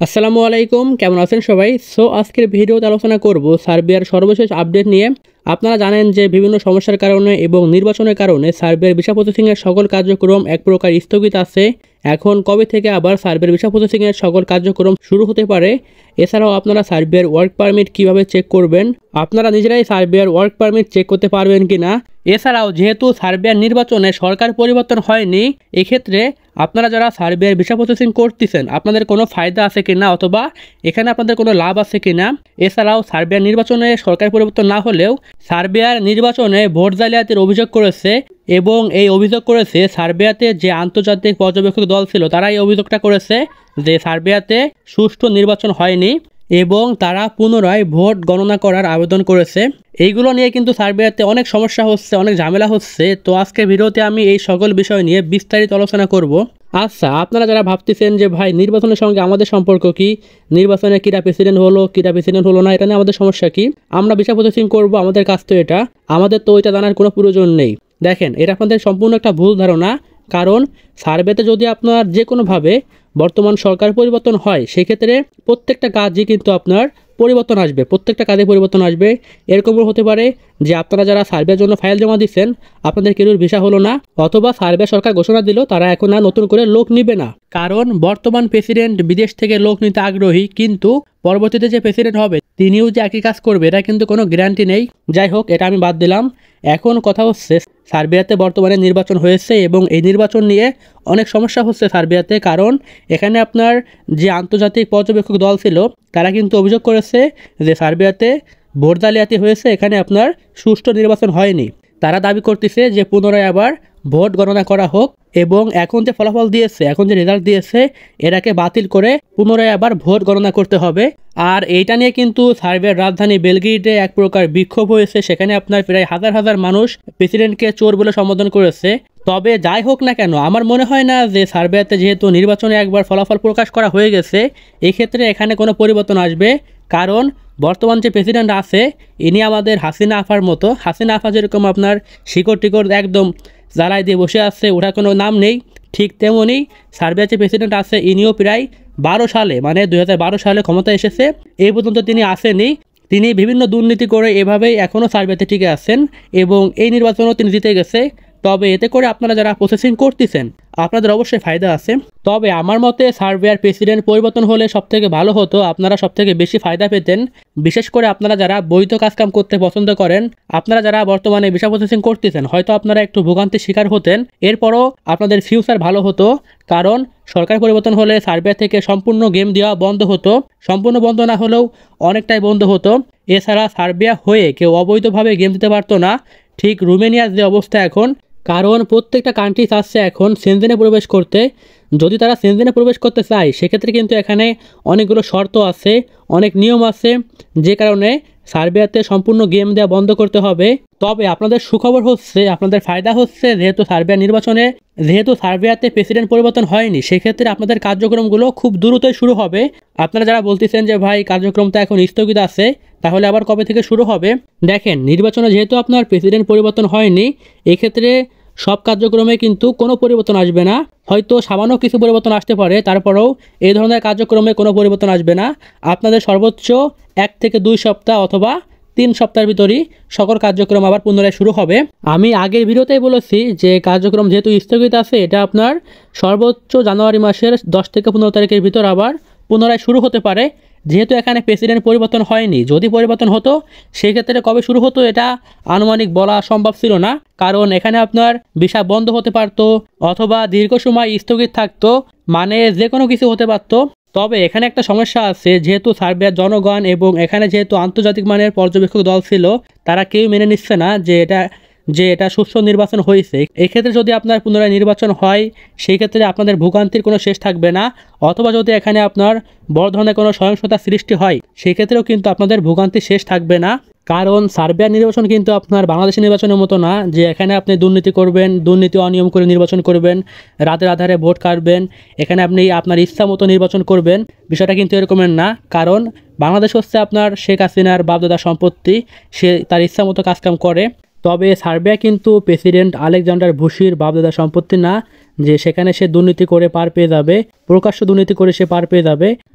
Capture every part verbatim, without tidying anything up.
আসসালামু আলাইকুম, কেমন আছেন সবাই? সো আজকের ভিডিওতে আলোচনা করব সার্বিয়ার সর্বশেষ আপডেট নিয়ে। আপনারা জানেন যে বিভিন্ন সমস্যার কারণে এবং নির্বাচনের কারণে সার্বিয়ার ভিসা প্রসেসিংয়ের সকল কার্যক্রম এক প্রকার স্থগিত আছে। এখন কবে থেকে আবার সার্বিয়ার ভিসা প্রসেসিংয়ের সকল কার্যক্রম শুরু হতে পারে? এছাড়াও আপনারা সার্বিয়ার ওয়ার্ক পারমিট কিভাবে চেক করবেন, আপনারা নিজেরাই সার্বিয়ার ওয়ার্ক পারমিট চেক করতে পারবেন কিনা। এছাড়াও যেহেতু সার্বিয়ার নির্বাচনে সরকার পরিবর্তন হয়নি, এক্ষেত্রে আপনারা যারা সার্বিয়ার ভিসা প্রসেসিং করতেছেন আপনাদের কোনো ফায়দা আছে কিনা, অথবা এখানে আপনাদের কোনো লাভ আছে কিনা। এছাড়াও সার্বিয়ার নির্বাচনে সরকার পরিবর্তন না হলেও সার্বিয়ার নির্বাচনে ভোট জালিয়াতির অভিযোগ করেছে এবং এই অভিযোগ করেছে সার্বিয়াতে যে আন্তর্জাতিক পর্যবেক্ষক দল ছিল, তারা এই অভিযোগটা করেছে যে সার্বিয়াতে সুষ্ঠু নির্বাচন হয়নি এবং তারা পুনরায় ভোট গণনা করার আবেদন করেছে। এইগুলো নিয়ে কিন্তু সার্বিয়াতে অনেক সমস্যা হচ্ছে, অনেক ঝামেলা হচ্ছে। তো আজকে ভিডিওতে আমি এই সকল বিষয় নিয়ে বিস্তারিত আলোচনা করব। আচ্ছা, আপনারা যারা ভাবতেছেন যে ভাই নির্বাচনের সঙ্গে আমাদের সম্পর্ক কি, নির্বাচনে কিরা প্রেসিডেন্ট হলো কিরা প্রেসিডেন্ট হলো না, এটা নিয়ে আমাদের সমস্যা কি, আমরা ভিসা প্রসেসিং করবো, আমাদের কাজ তো এটা, আমাদের তো ওইটা জানার কোনো প্রয়োজন নেই। দেখেন, এটা আপনাদের সম্পূর্ণ একটা ভুল ধারণা। কারণ সার্বিয়াতে যদি আপনার যে কোনোভাবে বর্তমান সরকার পরিবর্তন হয়, সেক্ষেত্রে প্রত্যেকটা কাজই কিন্তু আপনার পরিবর্তন আসবে, প্রত্যেকটা কাজে পরিবর্তন আসবে। এরকমও হতে পারে যে আপনারা যারা সার্বিয়ার জন্য ফাইল জমা দিচ্ছেন আপনাদের কেউর ভিসা হলো না, অথবা সার্বিয়া সরকার ঘোষণা দিল তারা এখন আর নতুন করে লোক নিবে না। কারণ বর্তমান প্রেসিডেন্ট বিদেশ থেকে লোক নিতে আগ্রহী, কিন্তু পরবর্তীতে যে প্রেসিডেন্ট হবে তিনিও যে একই কাজ করবে এটা কিন্তু কোনো গ্যারান্টি নেই। যাই হোক, এটা আমি বাদ দিলাম। এখন কথা হচ্ছে সার্বিয়াতে বর্তমানে নির্বাচন হয়েছে এবং এই নির্বাচন নিয়ে অনেক সমস্যা হচ্ছে সার্বিয়াতে। কারণ এখানে আপনার যে আন্তর্জাতিক পর্যবেক্ষক দল ছিল তারা কিন্তু অভিযোগ করেছে যে সার্বিয়াতে ভোট জালিয়াতি হয়েছে, এখানে আপনার সুষ্ঠু নির্বাচন হয়নি। তারা দাবি করতেছে যে পুনরায় আবার ভোট গণনা করা হোক এবং এখন যে ফলাফল দিয়েছে, এখন যে রেজাল্ট দিয়েছে এটাকে বাতিল করে পুনরায় আবার ভোট গণনা করতে হবে। আর এইটা নিয়ে কিন্তু সার্বিয়ার রাজধানী বেলগ্রেডে এক প্রকার বিক্ষোভ হয়েছে। সেখানে আপনার প্রায় হাজার হাজার মানুষ প্রেসিডেন্টকে চোর বলে সম্বোধন করেছে। তবে যাই হোক না কেন, আমার মনে হয় না যে সার্বিয়াতে যেহেতু নির্বাচনে একবার ফলাফল প্রকাশ করা হয়ে গেছে, এক্ষেত্রে এখানে কোনো পরিবর্তন আসবে। কারণ বর্তমান যে প্রেসিডেন্ট আছে ইনি আমাদের হাসিনা আফার মতো। হাসিনা আফা যেরকম আপনার শিকড় টিকড় একদম জ্বালাই দিয়ে বসে আছে, ওঠার কোনো নাম নেই, ঠিক তেমনই সার্বিয়ার যে প্রেসিডেন্ট আছে ইনিও প্রায় বারো সালে মানে দুই হাজার বারো সালে ক্ষমতায় এসেছে, এই পর্যন্ত তিনি আসেনি। তিনি বিভিন্ন দুর্নীতি করে এভাবেই এখনও সার্বিয়াতে টিকে আছেন এবং এই নির্বাচনও তিনি জিতে গেছে। তবে এতে করে আপনারা যারা প্রসেসিং করতেছেন আপনাদের অবশ্যই ফায়দা আছে। তবে আমার মতে সার্বিয়ার প্রেসিডেন্ট পরিবর্তন হলে সবথেকে ভালো হতো, আপনারা সবথেকে বেশি ফায়দা পেতেন। বিশেষ করে আপনারা যারা বৈধ কাজকাম করতে পছন্দ করেন, আপনারা যারা বর্তমানে ভিসা প্রসেসিং করতেছেন, হয়তো আপনারা একটু ভোগান্তির শিকার হতেন, এরপরও আপনাদের ফিউচার ভালো হতো। কারণ সরকার পরিবর্তন হলে সার্বিয়া থেকে সম্পূর্ণ গেম দেওয়া বন্ধ হতো, সম্পূর্ণ বন্ধ না হলেও অনেকটাই বন্ধ হতো। এছাড়া সার্বিয়া হয়ে কেউ অবৈধভাবে গেম দিতে পারতো না, ঠিক রুমেনিয়ার যে অবস্থা এখন। কারণ প্রত্যেকটা কান্ট্রি চাচ্ছে এখন সেনজেনে প্রবেশ করতে। যদি তারা সেনজেনে প্রবেশ করতে চায় সেক্ষেত্রে কিন্তু এখানে অনেকগুলো শর্ত আছে, অনেক নিয়ম আছে, যে কারণে সার্বিয়াতে সম্পূর্ণ গেম দেওয়া বন্ধ করতে হবে। তবে আপনাদের সুখবর হচ্ছে, আপনাদের ফায়দা হচ্ছে, যেহেতু সার্বিয়া নির্বাচনে যেহেতু সার্বিয়াতে প্রেসিডেন্ট পরিবর্তন হয়নি, সেক্ষেত্রে আপনাদের কার্যক্রমগুলো খুব দ্রুতই শুরু হবে। আপনারা যারা বলতেছেন যে ভাই কার্যক্রমটা এখন স্থগিত আছে, তাহলে আবার কবে থেকে শুরু হবে? দেখেন, নির্বাচনে যেহেতু আপনার প্রেসিডেন্ট পরিবর্তন হয়নি, এক্ষেত্রে সব কার্যক্রমে কিন্তু কোনো পরিবর্তন আসবে না। হয়তো সামান্য কিছু পরিবর্তন আসতে পারে, তারপরেও এই ধরনের কার্যক্রমে কোনো পরিবর্তন আসবে না। আপনাদের সর্বোচ্চ এক থেকে দুই সপ্তাহ অথবা তিন সপ্তাহের ভিতরই সকল কার্যক্রম আবার পুনরায় শুরু হবে। আমি আগের ভিডিওতেই বলেছি যে কার্যক্রম যেহেতু স্থগিত আছে, এটা আপনার সর্বোচ্চ জানুয়ারি মাসের দশ থেকে পনেরো তারিখের ভিতর আবার পুনরায় শুরু হতে পারে। যেহেতু এখানে প্রেসিডেন্ট পরিবর্তন হয়নি, যদি পরিবর্তন হতো সেক্ষেত্রে কবে শুরু হতো এটা আনুমানিক বলা সম্ভব ছিল না। কারণ এখানে আপনার ভিসা বন্ধ হতে পারতো অথবা দীর্ঘ সময় স্থগিত থাকতো, মানে যে কোনো কিছু হতে পারতো। তবে এখানে একটা সমস্যা আছে, যেহেতু সার্বিয়ার জনগণ এবং এখানে যেহেতু আন্তর্জাতিক মানের পর্যবেক্ষক দল ছিল, তারা কেউ মেনে নিচ্ছে না যে এটা যে এটা সুষ্ঠু নির্বাচন হয়েছে। এক্ষেত্রে যদি আপনার পুনরায় নির্বাচন হয় সেই ক্ষেত্রে আপনাদের ভোগান্তির কোনো শেষ থাকবে না, অথবা যদি এখানে আপনার বড় ধরনের কোনো সহিংসতা সৃষ্টি হয় সেক্ষেত্রেও কিন্তু আপনাদের ভোগান্তির শেষ থাকবে না। কারণ সার্বিয়ার নির্বাচন কিন্তু আপনার বাংলাদেশের নির্বাচনের মতো না যে এখানে আপনি দুর্নীতি করবেন, দুর্নীতি অনিয়ম করে নির্বাচন করবেন, রাতের আধারে ভোট কাটবেন, এখানে আপনি আপনার ইচ্ছা মতো নির্বাচন করবেন। বিষয়টা কিন্তু এরকমের না। কারণ বাংলাদেশ হচ্ছে আপনার শেখ হাসিনার বাপদাদার সম্পত্তি, সে তার ইচ্ছা মতো কাজকাম করে। তবে সার্বিয়া কিন্তু প্রেসিডেন্ট আলেকজান্ডার ভুসির বাপদাদার সম্পত্তি না যে সেখানে সে দুর্নীতি করে পার পেয়ে যাবে, প্রকাশ্য দুর্নীতি করে সে পার পেয়ে যাবে।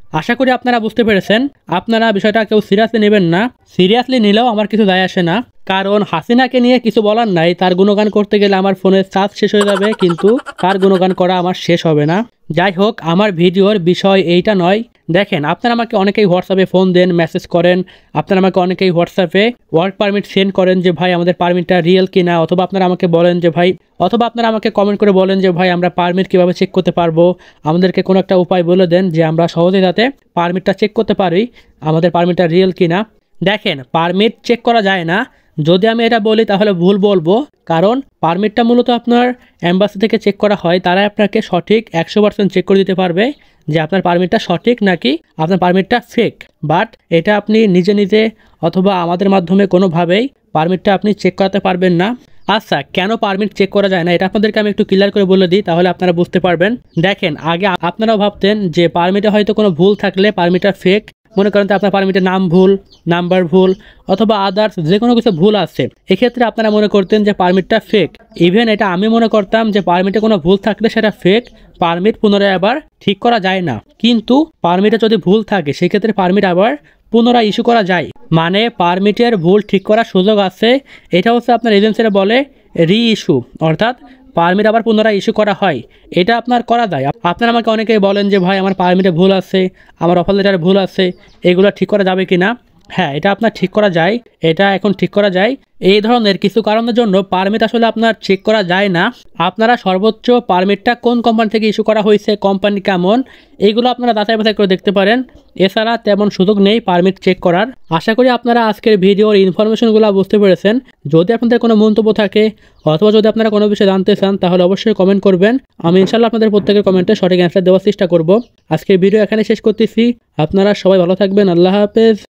আশা করি আপনারা বুঝতে পেরেছেন। আপনারা বিষয়টা কেউ সিরিয়াসলি নেবেন না, সিরিয়াসলি নিলেও আমার কিছু যায় আসে না, কারণ হাসিনাকে নিয়ে কিছু বলার নাই। তার গুণগান করতে গেলে আমার ফোনের চার্জ শেষ হয়ে যাবে, কিন্তু তার গুণগান করা আমার শেষ হবে না। যাই হোক, আমার ভিডিওর বিষয় এইটা নয়। দেখেন, আপনারা আমাকে অনেকেই হোয়াটসঅ্যাপে ফোন দেন, মেসেজ করেন, আপনারা আমাকে অনেকেই হোয়াটসঅ্যাপে ওয়ার্ক পারমিট সেন্ড করেন যে ভাই আমাদের পারমিটটা রিয়েল কিনা, অথবা আপনারা আমাকে বলেন যে ভাই, অথবা আপনারা আমাকে কমেন্ট করে বলেন যে ভাই আমরা পারমিট কীভাবে চেক করতে পারবো, আমাদেরকে কোনো একটা উপায় বলে দেন যে আমরা সহজে যাতে পারমিটটা চেক করতে পারি আমাদের পারমিটটা রিয়েল কিনা। দেখেন, পারমিট চেক করা যায় না। যদি আমি এটা বলি তাহলে ভুল বলবো, কারণ পারমিটটা মূলত আপনার অ্যাম্বাসি থেকে চেক করা হয়। তারাই আপনাকে সঠিক একশো পার্সেন্ট চেক করে দিতে পারবে যে আপনার পারমিটটা সঠিক নাকি আপনার পারমিটটা ফেক। বাট এটা আপনি নিজে নিজে অথবা আমাদের মাধ্যমে কোনোভাবেই পারমিটটা আপনি চেক করাতে পারবেন না। আচ্ছা, কেন পারমিট চেক করা যায় না এটা আপনাদেরকে আমি একটু ক্লিয়ার করে বলে দিই, তাহলে আপনারা বুঝতে পারবেন। দেখেন, আগে আপনারাও ভাবতেন যে পারমিটে হয়তো কোনো ভুল থাকলে পারমিটটা ফেক। মনে করেন তো আপনার পারমিটের নাম ভুল, নাম্বার ভুল, অথবা আদার্স যে কোনো কিছু ভুল আছে, এক্ষেত্রে আপনারা মনে করতেন যে পারমিটটা ফেক। ইভেন এটা আমি মনে করতাম যে পারমিটে কোনো ভুল থাকলে সেটা ফেক, পারমিট পুনরায় আবার ঠিক করা যায় না। কিন্তু পারমিটে যদি ভুল থাকে সেক্ষেত্রে পারমিট আবার পুনরায় ইস্যু করা যায়, মানে পারমিটের ভুল ঠিক করার সুযোগ আছে। এটা হচ্ছে আপনার এজেন্সিরা বলে রি ইস্যু, অর্থাৎ পারমিট আবার পুনরায় ইস্যু করা হয়। এটা আপনার করা যায়। আপনারা আমাকে অনেকেই বলেন যে ভাই আমার পারমিটে ভুল আছে, আমার অফার লেটারে ভুল আছে, এগুলো ঠিক করা যাবে কি না? হ্যাঁ, এটা আপনার ঠিক করা যায়, এটা এখন ঠিক করা যায়। এই ধরনের কিছু কারণের জন্য পারমিট আসলে আপনার চেক করা যায় না। আপনারা সর্বোচ্চ পারমিটটা কোন কোম্পানি থেকে ইস্যু করা হয়েছে, কোম্পানি কেমন, এইগুলো আপনারা যাচাই বাছাই করে দেখতে পারেন। এছাড়া তেমন সুযোগ নেই পারমিট চেক করার। আশা করি আপনারা আজকের ভিডিওর ইনফরমেশনগুলো বুঝতে পেরেছেন। যদি আপনাদের কোনো মন্তব্য থাকে অথবা যদি আপনারা কোনো বিষয়ে জানতে চান তাহলে অবশ্যই কমেন্ট করবেন। আমি ইনশাল্লাহ আপনাদের প্রত্যেকের কমেন্টে সঠিক অ্যান্সার দেওয়ার চেষ্টা করব। আজকের ভিডিও এখানে শেষ করতেছি। আপনারা সবাই ভালো থাকবেন। আল্লাহ হাফেজ।